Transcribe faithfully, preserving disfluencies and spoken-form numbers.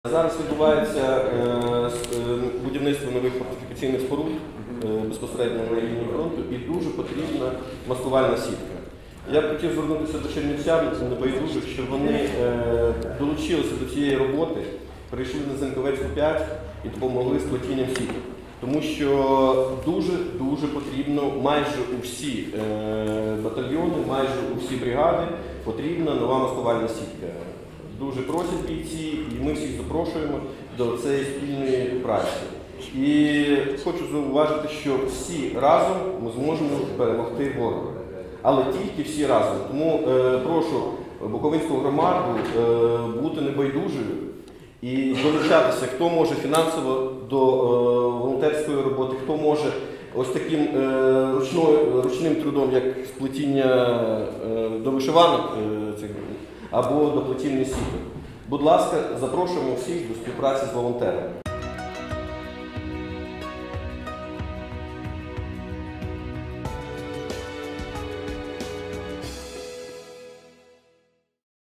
Зараз відбувається будівництво нових фортифікаційних споруд безпосередньо на лінії фронту і дуже потрібна маскувальна сітка. Я б хотів звернутися до чернівцян, небайдужих, щоб вони долучилися до цієї роботи, прийшли на Зеньковецьку п'ять і допомогли з плетінням сіток. Тому що дуже-дуже потрібно майже у всі батальйони, майже у всі бригади потрібна нова маскувальна сітка. Дуже просять бійці, і ми всіх запрошуємо до цієї спільної праці. І хочу зауважити, що всі разом ми зможемо перемогти ворога. Але тільки всі разом. Тому е, прошу Буковинську громаду е, бути небайдужою і долучатися, хто може фінансово до е, волонтерської роботи, хто може ось таким е, ручною, ручним трудом, як сплетіння е, до вишиванок е, цих, або до плетіння сіток. Будь ласка, запрошуємо всіх до співпраці з волонтерами.